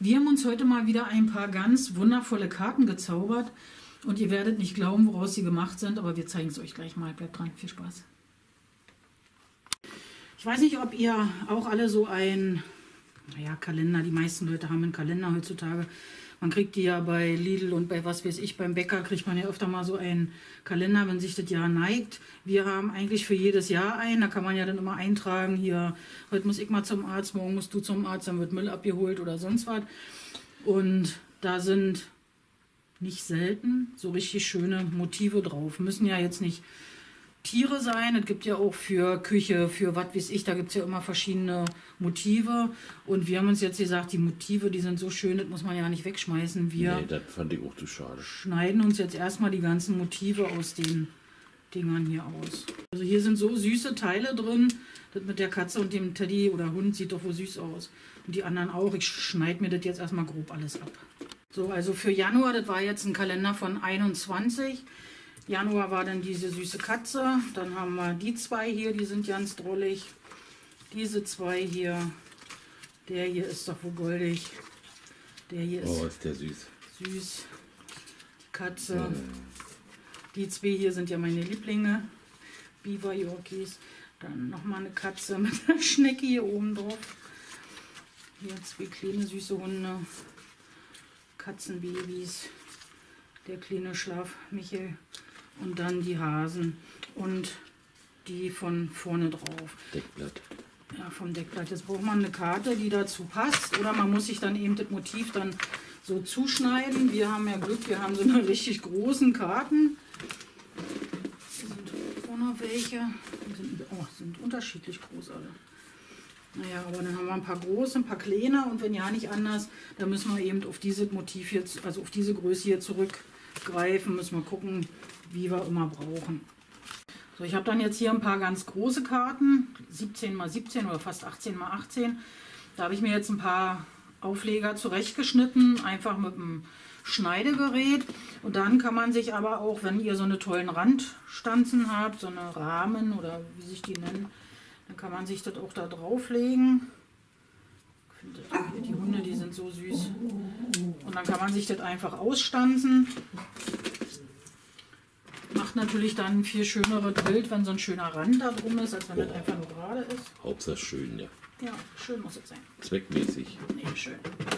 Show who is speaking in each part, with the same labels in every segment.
Speaker 1: Wir haben uns heute mal wieder ein paar ganz wundervolle Karten gezaubert und ihr werdet nicht glauben, woraus sie gemacht sind, aber wir zeigen es euch gleich mal. Bleibt dran, viel Spaß. Ich weiß nicht, ob ihr auch alle so ein Kalender, die meisten Leute haben einen Kalender heutzutage. Man kriegt die ja bei Lidl und bei was weiß ich, beim Bäcker kriegt man ja öfter mal so einen Kalender, wenn sich das Jahr neigt. Wir haben eigentlich für jedes Jahr einen, da kann man ja dann immer eintragen, hier, heute muss ich mal zum Arzt, morgen musst du zum Arzt, dann wird Müll abgeholt oder sonst was. Und da sind nicht selten so richtig schöne Motive drauf. Müssen ja jetzt nicht Tiere sein, es gibt ja auch für Küche, für was weiß ich, da gibt es ja immer verschiedene Motive und wir haben uns jetzt gesagt, die Motive, die sind so schön, das muss man ja nicht wegschmeißen. Wir
Speaker 2: nee, das fand ich auch zu schade.
Speaker 1: Schneiden uns jetzt erstmal die ganzen Motive aus den Dingern hier aus. Also hier sind so süße Teile drin, das mit der Katze und dem Teddy oder Hund sieht doch wohl süß aus. Und die anderen auch, ich schneide mir das jetzt erstmal grob alles ab. So, also für Januar, das war jetzt ein Kalender von 21. Januar war dann diese süße Katze, dann haben wir die zwei hier, die sind ganz drollig. Diese zwei hier, der hier ist doch wohl goldig. Der hier ist
Speaker 2: der süß.
Speaker 1: Süß. Die Katze. Die zwei hier sind ja meine Lieblinge. Beaver Yorkies. Dann nochmal eine Katze mit einer Schnecke hier oben drauf. Hier zwei kleine süße Hunde. Katzenbabys. Der kleine Schlafmichel. Und dann die Hasen und die von vorne drauf.
Speaker 2: Deckblatt.
Speaker 1: Ja, vom Deckblatt. Jetzt braucht man eine Karte, die dazu passt. Oder man muss sich dann eben das Motiv dann so zuschneiden. Wir haben ja Glück, wir haben so eine richtig großen Karten. Hier sind auch noch welche. Die sind unterschiedlich groß alle. Naja, aber dann haben wir ein paar große, ein paar kleine. Und wenn ja nicht anders, dann müssen wir eben auf dieses Motiv hier, also auf diese Größe hier zurückgreifen. Müssen wir gucken, wie wir immer brauchen. So, ich habe dann jetzt hier ein paar ganz große Karten, 17 x 17 oder fast 18 x 18. Da habe ich mir jetzt ein paar Aufleger zurechtgeschnitten, einfach mit einem Schneidegerät. Und dann kann man sich aber auch, wenn ihr so eine tollen Randstanzen habt, so eine Rahmen oder wie sich die nennen, dann kann man sich das auch da drauflegen. Ich finde hier die Hunde, die sind so süß. Und dann kann man sich das einfach ausstanzen. Macht natürlich dann ein viel schöneres Bild, wenn so ein schöner Rand da drum ist, als wenn das einfach nur gerade ist.
Speaker 2: Hauptsache schön, ja.
Speaker 1: Ja, schön muss es sein.
Speaker 2: Zweckmäßig.
Speaker 1: Nee, schön.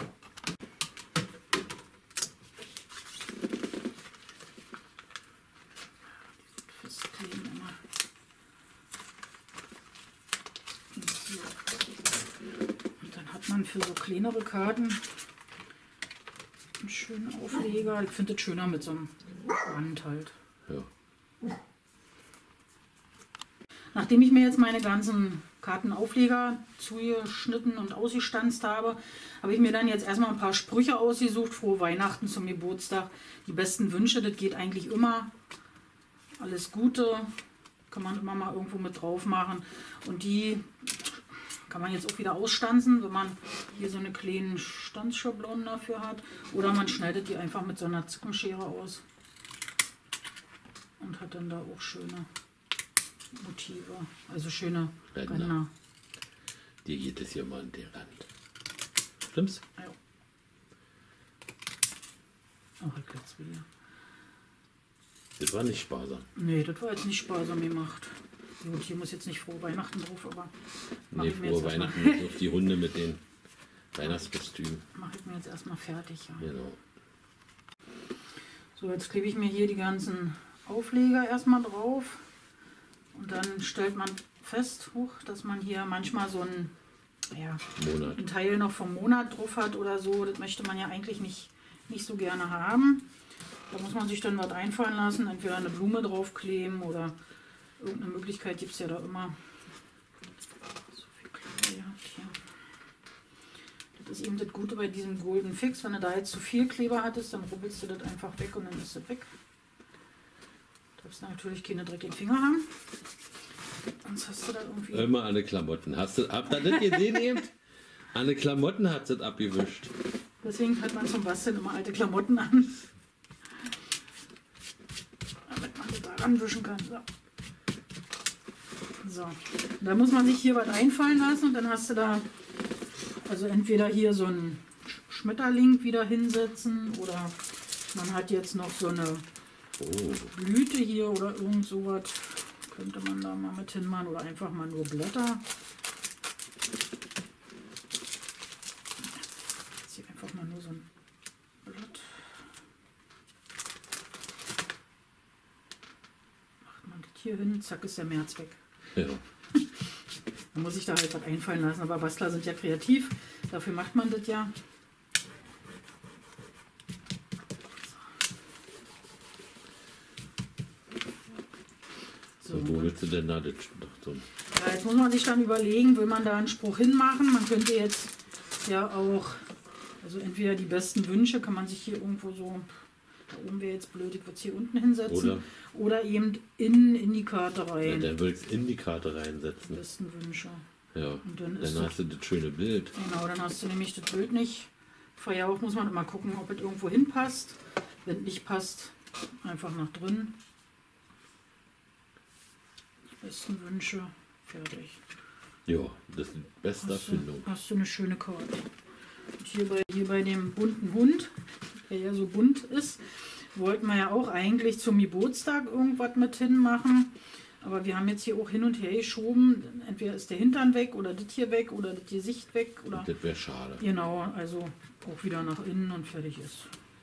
Speaker 1: Festkleben immer. Und dann hat man für so kleinere Karten einen schönen Aufleger. Ich finde es schöner mit so einem Rand halt.
Speaker 2: Ja.
Speaker 1: Nachdem ich mir jetzt meine ganzen Kartenaufleger zugeschnitten und ausgestanzt habe, habe ich mir dann jetzt erstmal ein paar Sprüche ausgesucht. Frohe Weihnachten zum Geburtstag. Die besten Wünsche, das geht eigentlich immer. Alles Gute kann man immer mal irgendwo mit drauf machen. Und die kann man jetzt auch wieder ausstanzen, wenn man hier so eine kleine Stanzschablone dafür hat. Oder man schneidet die einfach mit so einer Zickenschere aus. Und hat dann da auch schöne Motive, also schöne Ränder.
Speaker 2: Dir geht es hier mal an den Rand. Stimmt's?
Speaker 1: Ja. Ach, ich jetzt wieder.
Speaker 2: Das war nicht sparsam.
Speaker 1: Nee, das war jetzt nicht sparsam gemacht. Gut, hier muss jetzt nicht frohe Weihnachten drauf, aber
Speaker 2: nee, frohe Weihnachten ist auf die Hunde mit den Weihnachtskostümen.
Speaker 1: Mache ich mir jetzt erstmal fertig. Ja.
Speaker 2: Genau.
Speaker 1: So, jetzt klebe ich mir hier die ganzen Aufleger erstmal drauf und dann stellt man fest, dass man hier manchmal so ein Teil noch vom Monat drauf hat oder so. Das möchte man ja eigentlich nicht so gerne haben. Da muss man sich dann was einfallen lassen, entweder eine Blume draufkleben oder irgendeine Möglichkeit gibt es ja da immer. So viel Kleber hier. Das ist eben das Gute bei diesem Golden Fix, wenn du da jetzt zu viel Kleber hattest, dann rubbelst du das einfach weg und dann ist das weg. Du darfst natürlich keine dreckigen Finger haben. Sonst hast du da irgendwie...
Speaker 2: Immer an den Klamotten. Habt ihr das gesehen eben? An den Klamotten hat es abgewischt.
Speaker 1: Deswegen hat man zum Basteln immer alte Klamotten an. Damit man da ranwischen kann. So. Da muss man sich hier was einfallen lassen und dann hast du da also entweder hier so ein Schmetterling wieder hinsetzen oder man hat jetzt noch so eine Blüte hier oder irgend sowas. Könnte man da mal mit hinmachen oder einfach mal nur Blätter. Jetzt hier einfach mal nur so ein Blatt. Macht man das hier hin, zack ist der März weg.
Speaker 2: Ja.
Speaker 1: Da muss ich da halt was einfallen lassen, aber Bastler sind ja kreativ, dafür macht man das ja. So,
Speaker 2: Wo willst du denn da das? So.
Speaker 1: ja, jetzt muss man sich dann überlegen, will man da einen Spruch hinmachen? Man könnte jetzt ja auch, also entweder die besten Wünsche kann man sich hier irgendwo so, da oben wäre jetzt blöd, ich würde es hier unten hinsetzen. Oder eben in die Karte rein.
Speaker 2: Ja, dann würde ich es in die Karte reinsetzen.
Speaker 1: Die besten Wünsche.
Speaker 2: Ja,
Speaker 1: Und dann
Speaker 2: hast du das schöne Bild.
Speaker 1: Genau, dann hast du nämlich das Bild nicht. Vorher auch muss man immer gucken, ob es irgendwo hinpasst. Wenn es nicht passt, einfach nach drin. Die besten Wünsche, fertig.
Speaker 2: Ja, das ist die beste Erfindung.
Speaker 1: Hast du eine schöne Karte. Und hier bei dem bunten Hund, der ja so bunt ist, wollten wir ja auch eigentlich zum Geburtstag irgendwas mit hinmachen. Aber wir haben jetzt hier auch hin und her geschoben. Entweder ist der Hintern weg oder das hier weg oder das Gesicht weg. Oder
Speaker 2: das wäre schade.
Speaker 1: genau, also auch wieder nach innen und fertig ist.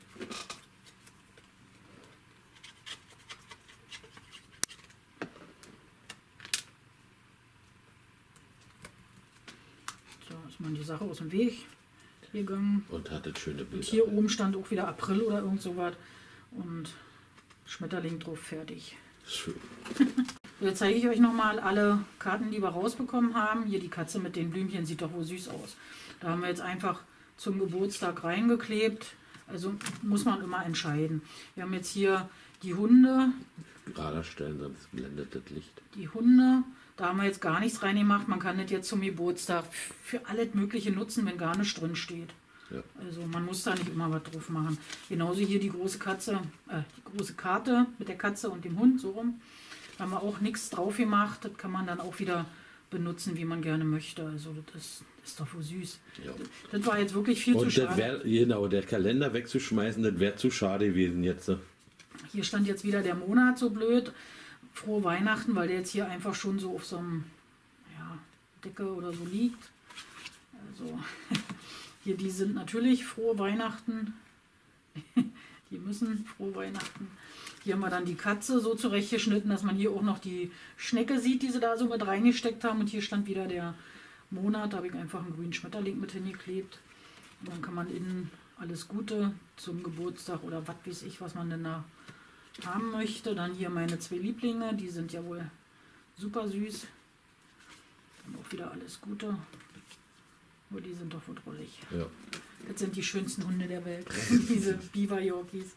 Speaker 1: So, ist man die Sache aus dem Weg gegangen.
Speaker 2: Und hat das schöne Bild.
Speaker 1: Und hier oben stand auch wieder April oder irgend sowas. Und Schmetterling drauf, fertig.
Speaker 2: Schön.
Speaker 1: Jetzt zeige ich euch nochmal alle Karten, die wir rausbekommen haben. Hier die Katze mit den Blümchen sieht doch wohl süß aus. Da haben wir jetzt einfach zum Geburtstag reingeklebt. Also muss man immer entscheiden. Wir haben jetzt hier die Hunde.
Speaker 2: Gerade stellen, sonst blendet das Licht.
Speaker 1: Die Hunde, da haben wir jetzt gar nichts reingemacht. Man kann das jetzt zum Geburtstag für alles Mögliche nutzen, wenn gar nichts drin steht.
Speaker 2: Ja.
Speaker 1: Also man muss da nicht immer was drauf machen. Genauso hier die große die große Karte mit der Katze und dem Hund, so rum. Da haben wir auch nichts drauf gemacht. Das kann man dann auch wieder benutzen, wie man gerne möchte. Also das ist doch wohl süß.
Speaker 2: Ja.
Speaker 1: Das war jetzt wirklich viel zu
Speaker 2: Und
Speaker 1: schade.
Speaker 2: genau, der Kalender wegzuschmeißen, das wäre zu schade gewesen jetzt.
Speaker 1: Hier stand jetzt wieder der Monat so blöd. Frohe Weihnachten, weil der jetzt hier einfach schon so auf so einem Decke oder so liegt. Also hier, die sind natürlich frohe Weihnachten. Die müssen frohe Weihnachten. Hier haben wir dann die Katze so zurechtgeschnitten, dass man hier auch noch die Schnecke sieht, die sie da so mit reingesteckt haben. Und hier stand wieder der Monat. Da habe ich einfach einen grünen Schmetterling mit hingeklebt. Und dann kann man innen alles Gute zum Geburtstag oder was weiß ich, was man denn da haben möchte. Dann hier meine 2 Lieblinge, die sind ja wohl super süß. Dann auch wieder alles Gute. Nur die sind doch wohl drollig.
Speaker 2: Ja.
Speaker 1: Das sind die schönsten Hunde der Welt. Diese Beaver Yorkies.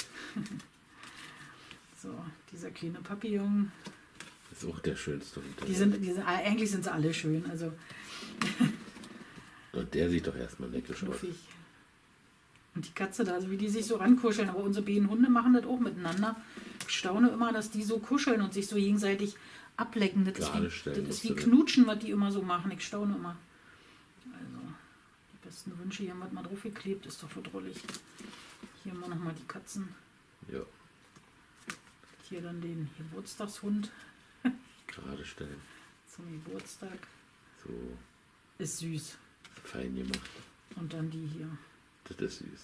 Speaker 1: So, dieser kleine Papillon.
Speaker 2: Das ist auch der schönste Hund.
Speaker 1: Eigentlich sind sie alle schön. Also
Speaker 2: Und der sieht doch erstmal neckisch aus.
Speaker 1: schnuffig. Und die Katze da, also wie die sich so rankuscheln. Aber unsere beiden Hunde machen das auch miteinander. Ich staune immer, dass die so kuscheln und sich so gegenseitig ablecken. Das ist wie Knutschen, was die immer so machen. Ich staune immer. Also, die besten Wünsche, hier haben wir mal drauf geklebt, ist doch verdrollig. Hier haben wir nochmal die Katzen.
Speaker 2: Ja.
Speaker 1: Hier dann den Geburtstagshund
Speaker 2: Gerade stellen.
Speaker 1: zum Geburtstag.
Speaker 2: So
Speaker 1: Ist süß.
Speaker 2: fein gemacht.
Speaker 1: Und dann die hier,
Speaker 2: Das ist süß.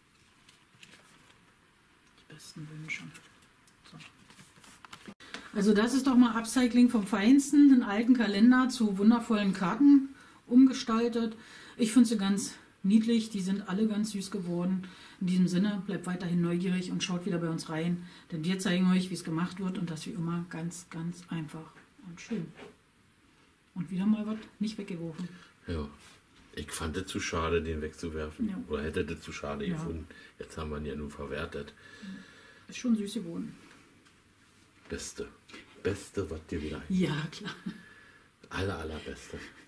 Speaker 1: die besten Wünsche. So. Also das ist doch mal Upcycling vom Feinsten, einen alten Kalender zu wundervollen Karten umgestaltet. Ich finde sie ganz niedlich, die sind alle ganz süß geworden. In diesem Sinne, bleibt weiterhin neugierig und schaut wieder bei uns rein, denn wir zeigen euch, wie es gemacht wird und das wie immer ganz, ganz einfach und schön. Und wieder mal was nicht weggeworfen.
Speaker 2: Ja. Ich fand es zu schade, den wegzuwerfen.
Speaker 1: Ja.
Speaker 2: Oder hätte das zu schade
Speaker 1: Ja.
Speaker 2: gefunden. Jetzt haben wir ihn ja nur verwertet.
Speaker 1: Ist schon süß geworden.
Speaker 2: Beste, was dir wieder.
Speaker 1: Ja, klar.
Speaker 2: Allerbeste.